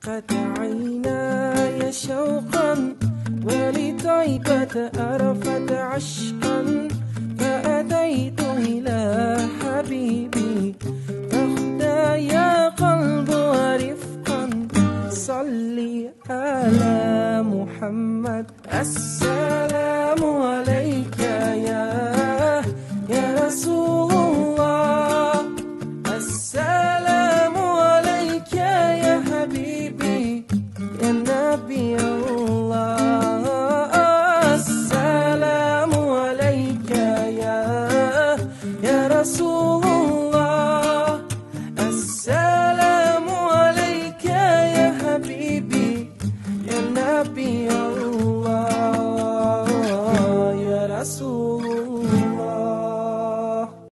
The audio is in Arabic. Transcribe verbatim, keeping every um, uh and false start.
أشرقت عيناي شوقا ولطيبة أرفت عشقا فأتيت إلى حبيبي فاخدع يا قلب ورفقا صلي على محمد. السلام